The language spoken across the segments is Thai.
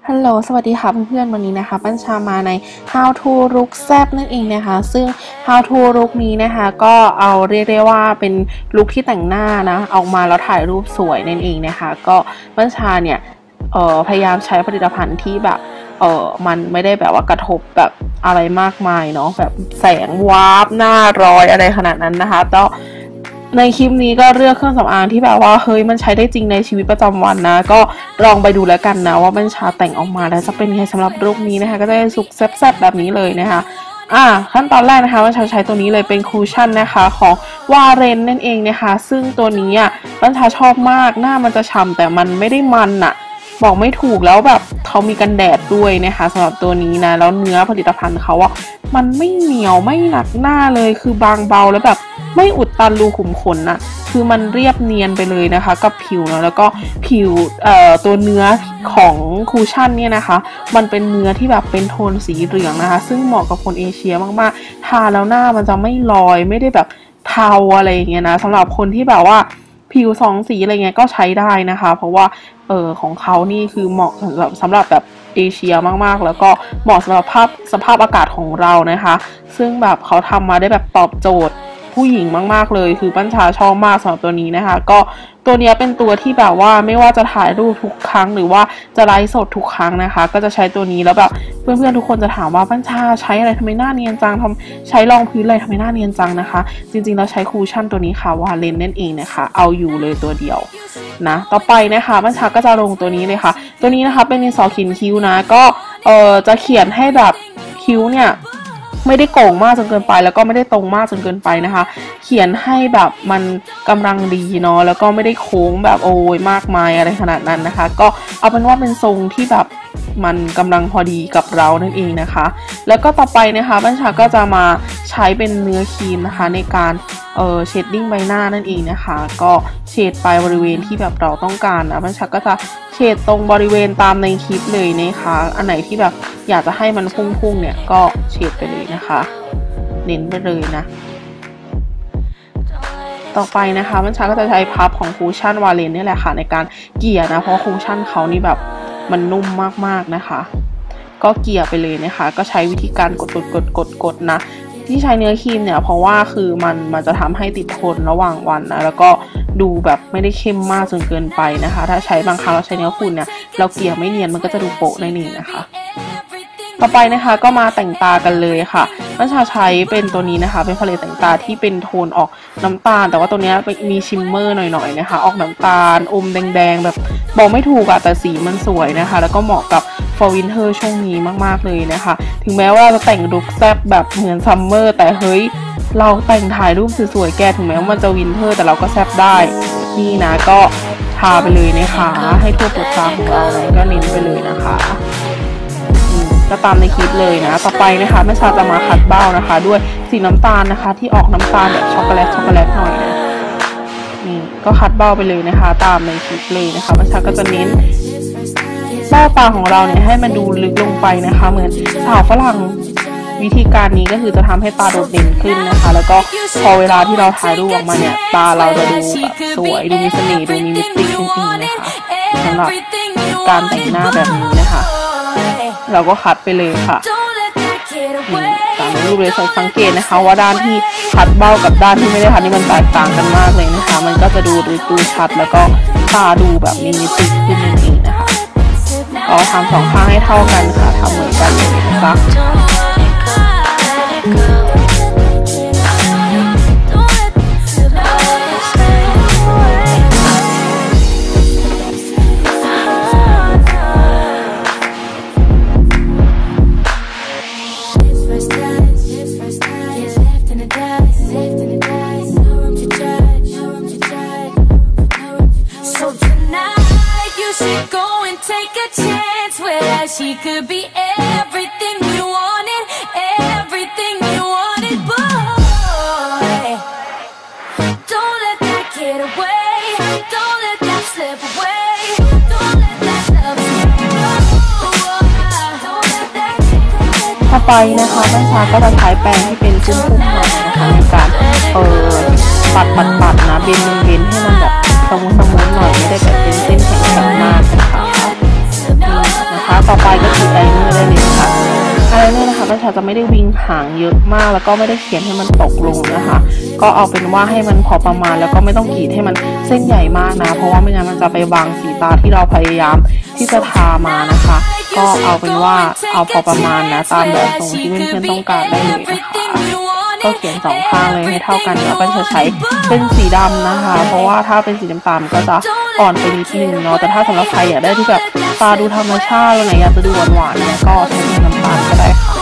ฮัลโหลสวัสดีค่ะเพื่อนๆวันนี้นะคะปั้นชามาใน How to Look แซ่บนั่นเองนะคะซึ่ง How to Look นี้นะคะก็เอาเรียกได้ว่าเป็นลุคที่แต่งหน้านะออกมาแล้วถ่ายรูปสวยนั่นเองนะคะก็ปั้นชาเนี่ยพยายามใช้ผลิตภัณฑ์ที่แบบมันไม่ได้แบบว่ากระทบแบบอะไรมากมายเนาะแบบแสงวาบหน้าร้อยอะไรขนาดนั้นนะคะก็ในคลิปนี้ก็เลือกเครื่องสำอางที่แบบว่าเฮ้ยมันใช้ได้จริงในชีวิตประจำวันนะก็ลองไปดูแล้วกันนะว่าบัญชาแต่งออกมาแล้วจะเป็นไงสำหรับรูปนี้นะคะก็จะสุกแซ่บๆแบบนี้เลยนะคะขั้นตอนแรกนะคะบัญชาใช้ตัวนี้เลยเป็นคูชั่นนะคะของวาเรนนั่นเองนะคะซึ่งตัวนี้บัญชาชอบมากหน้ามันจะฉ่ำแต่มันไม่ได้มันบอกไม่ถูกแล้วแบบเขามีกันแดดด้วยนะคะสำหรับตัวนี้นะแล้วเนื้อผลิตภัณฑ์เขามันไม่เหนียวไม่หนักหน้าเลยคือบางเบาแล้วแบบไม่อุดตันรูขุมขนคือมันเรียบเนียนไปเลยนะคะกับผิวเนาะแล้วก็ผิวตัวเนื้อของคูชั่นเนี่ยนะคะมันเป็นเนื้อที่แบบเป็นโทนสีเหลืองนะคะซึ่งเหมาะกับคนเอเชียมากๆทาแล้วหน้ามันจะไม่ลอยไม่ได้แบบเทาอะไรอย่างเงี้ยนะสำหรับคนที่แบบว่าผิว2สีอะไรเงี้ยก็ใช้ได้นะคะเพราะว่าของเขานี่คือเหมาะสำหรับแบบเอเชียมากๆแล้วก็เหมาะสำหรับสภาพอากาศของเรานะคะซึ่งแบบเขาทำมาได้แบบตอบโจทย์ผู้หญิงมากๆเลยคือปั้นชาชอบมากสำหรับตัวนี้นะคะก็ตัวนี้เป็นตัวที่แบบว่าไม่ว่าจะถ่ายรูปทุกครั้งหรือว่าจะไลฟ์สดทุกครั้งนะคะก็จะใช้ตัวนี้แล้วแบบเพื่อนๆทุกคนจะถามว่าปั้นชาใช้อะไรทำไมหน้าเนียนจังใช้รองพื้นอะไรทำไมหน้าเนียนจังนะคะจริงๆเราใช้คูชั่นตัวนี้ค่ะวาเลนนั่นเองนะคะเอาอยู่เลยตัวเดียวนะต่อไปนะคะปั้นชาก็จะลงตัวนี้เลยค่ะตัวนี้นะคะเป็นดินสอเขียนคิ้วนะก็จะเขียนให้แบบคิ้วเนี่ยไม่ได้โก่งมากจนเกินไปแล้วก็ไม่ได้ตรงมากจนเกินไปนะคะเขียนให้แบบมันกำลังดีเนาะแล้วก็ไม่ได้โค้งแบบโอ้ยมากมายอะไรขนาดนั้นนะคะก็เอาเป็นว่าเป็นทรงที่แบบมันกำลังพอดีกับเรานั่นเองนะคะแล้วก็ต่อไปนะคะบัญชาก็จะมาใช้เป็นเนื้อครีมนะคะในการเชดดิ้งใบหน้านั่นเองนะคะก็เชดไปบริเวณที่แบบเราต้องการนะบัญชาก็จะเชดตรงบริเวณตามในคลิปเลยนะคะอันไหนที่แบบอยากจะให้มันพุ่งๆเนี่ยก็เชดไปเลยนะคะเน้นไปเลยนะต่อไปนะคะบัญชาก็จะใช้พับของคูชั่นวาเลนนี่แหละค่ะในการเกลี่ยนะเพราะคูชั่นเขานี่แบบมันนุ่มมากๆนะคะก็เกลี่ยไปเลยนะคะก็ใช้วิธีการกดนะที่ใช้เนื้อครีมเนี่ยเพราะว่าคือมันจะทำให้ติดทนระหว่างวันนะแล้วก็ดูแบบไม่ได้เข้มมากจนเกินไปนะคะถ้าใช้บางครั้งเราใช้เนื้อฝุ่นเนี่ยเราเกลี่ยไม่เนียนมันก็จะดูโปะในนี้นะคะต่อไปนะคะก็มาแต่งตากันเลยค่ะบัญชาใช้เป็นตัวนี้นะคะเป็นพาเลตแต่งตาที่เป็นโทนออกน้ำตาลแต่ว่าตัวนี้มีชิมเมอร์หน่อยๆนะคะออกน้ำตาลอมแดงๆแบบบอกไม่ถูกแต่สีมันสวยนะคะแล้วก็เหมาะกับfor winter ช่วงนี้มากๆเลยนะคะถึงแม้ว่าจะแต่งลุคแซ่บแบบเหมือนซัมเมอร์แต่เฮ้ยเราแต่งถ่ายรูปสวยๆแกถึงแม้ว่ามันจะวินเทอร์แต่เราก็แซ่บได้นี่นะก็ทาไปเลยนะคะให้ทั่วเปลือกตาของเราเลยก็เน้นไปเลยนะคะก็ตามในคลิปเลยนะต่อไปนะคะแม่ชาจะมาคัดเบ้านะคะด้วยสีน้ำตาลนะคะที่ออกน้ำตาลแบบช็อกโกแลตหน่อยนะนี่ก็คัดเบ้าไปเลยนะคะตามในคลิปเลยนะคะแม่ชาก็จะเน้นเบ้าตาของเราเนี่ยให้มันดูลึกลงไปนะคะเหมือนสาวฝรั่งวิธีการนี้ก็คือจะทำให้ตาโดดเด่นขึ้นนะคะแล้วก็พอเวลาที่เราถ่ายรูปออกมาเนี่ยตาเราจะดูแบบสวยดูมีเสน่ห์ดูมีมิติจริงๆนะคะสำหรับการแต่งหน้าแบบนี้นะคะเราก็คัดไปเลยค่ะตามรูปเลยสังเกตนะคะว่าด้านที่คัดเบ้ากับด้านที่ไม่ได้คัดนี่มันแตกต่างกันมากเลยนะคะมันก็จะดูชัดแล้วก็ตาดูแบบมีมิติขึ้นจริงๆนะคะก็ทำสองข้างให้เท่ากันค่ะทำเหมือนกันเลยนะคะ She could be everything you wanted, everything you wanted, boy. Don't let that get away, don't let that slip away, don't let that love slip away. ต่อไปนะคะบัญชาก็จะใช้แปรงที่เป็นจุ้มๆหน่อยนะคะในการปัดนะเบนให้มันแบบสมูทหน่อยไม่ได้แบบเป็นเส้นแข็งๆมากนะคะนะคะต่อไปก็คืออายไลเนอร์ได้เลยค่ะอายไลเนอร์นะคะปัญชาจะไม่ได้วิงหางเยอะมากแล้วก็ไม่ได้เขียนให้มันตกลงนะคะก็เอาเป็นว่าให้มันพอประมาณแล้วก็ไม่ต้องกรีดให้มันเส้นใหญ่มากนะเพราะว่าไม่งั้นมันจะไปบังสีตาที่เราพยายามที่จะทามานะคะก็เอาเป็นว่าเอาพอประมาณนะตามแบบทรงที่เพื่อนๆต้องการได้เลยนะคะก็เขียน2ข้างเลยให้เท่ากันแล้วก็จะใช้เป็นสีดำนะคะเพราะว่าถ้าเป็นสีน้ำตาลก็จะอ่อนไปนิดนึงเนาะแต่ถ้าสำหรับใครอยากได้ที่แบบตาดูธรรมชาติวันไหนอยากจะดูหวานๆเนี่ยก็ใช้เป็นน้ำตาลก็ได้ค่ะ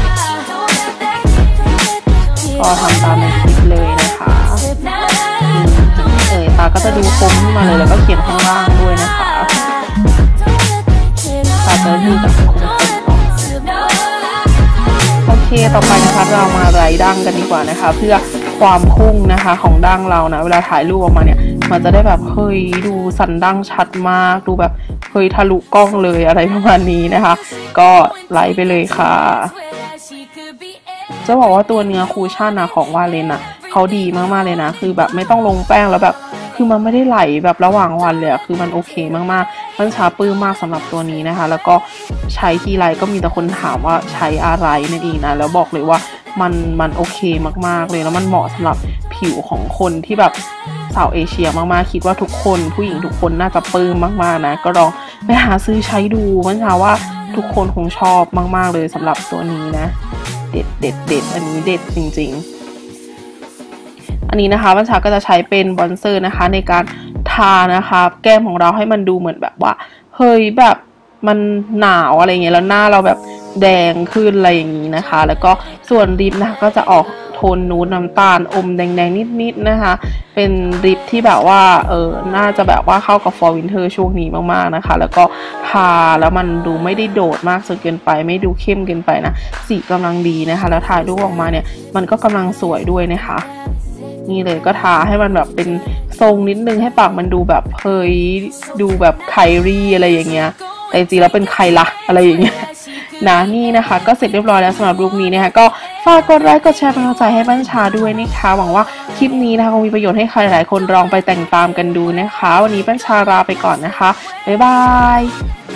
ก็ทำตามในคลิปเลยนะคะตาก็จะดูคมขึ้นมาเลยแล้วก็เขียนข้างล่างด้วยนะคะตาจะดูแบบคมโอเคต่อไปนะคะเรามาไร้ดั้งกันดีกว่านะคะเพื่อความพุ่งนะคะของดั้งเรานะเวลาถ่ายรูปออกมาเนี่ยมันจะได้แบบเฮ้ยดูสันดั้งชัดมากดูแบบเฮ้ยทะลุกล้องเลยอะไรประมาณนี้นะคะก็ไล่ไปเลยค่ะจะบอกว่าตัวเนื้อคูชั่นนะของวาเลนอะเขาดีมากๆเลยนะคือแบบไม่ต้องลงแป้งแล้วแบบคือมันไม่ได้ไหลแบบระหว่างวันเลยคือมันโอเคมากๆมันชาปลื้มมากสำหรับตัวนี้นะคะแล้วก็ใช้ทีไรก็มีแต่คนถามว่าใช้อะไรนั่นเองนะแล้วบอกเลยว่ามันโอเคมากๆเลยแล้วมันเหมาะสำหรับผิวของคนที่แบบสาวเอเชียมากๆคิดว่าทุกคนผู้หญิงทุกคนน่าจะปลื้มมากๆนะก็ลองไปหาซื้อใช้ดูมันชาว่าทุกคนคงชอบมากๆเลยสำหรับตัวนี้นะเด็ดอันนี้เด็ดจริงๆอันนี้นะคะบัญชาก็จะใช้เป็นบอนเซอร์นะคะในการทานะคะแก้มของเราให้มันดูเหมือนแบบว่าเฮ้ยแบบมันหนาวอะไรเงี้ยแล้วหน้าเราแบบแดงขึ้นอะไรอย่างนี้นะคะแล้วก็ส่วนลิปนะคะก็จะออกโทนนูดน้ำตาลอมแดงๆนิดๆนะคะเป็นลิปที่แบบว่าน่าจะแบบว่าเข้ากับ Fall Winter ช่วงนี้มากๆนะคะแล้วก็ทาแล้วมันดูไม่ได้โดดมากจนเกินไปไม่ดูเข้มเกินไปนะสีกำลังดีนะคะแล้วถ่ายรูปออกมาเนี่ยมันก็กำลังสวยด้วยนะคะนี่เลยก็ทาให้มันแบบเป็นทรงนิดนึงให้ปากมันดูแบบเฮ้ยดูแบบไคลี่อะไรอย่างเงี้ยแต่จริงๆแล้วเป็นใครละอะไรอย่างเงี้ยนะนี่นะคะก็เสร็จเรียบร้อยแล้วสำหรับลุคนี้นะคะก็ฝากกดไลค์กดแชร์เป็นกำลังใจให้บัญชาด้วยนะคะหวังว่าคลิปนี้นะคะคงมีประโยชน์ให้ใครหลายคนลองไปแต่งตามกันดูนะคะวันนี้บัญชาลาไปก่อนนะคะบ๊ายบาย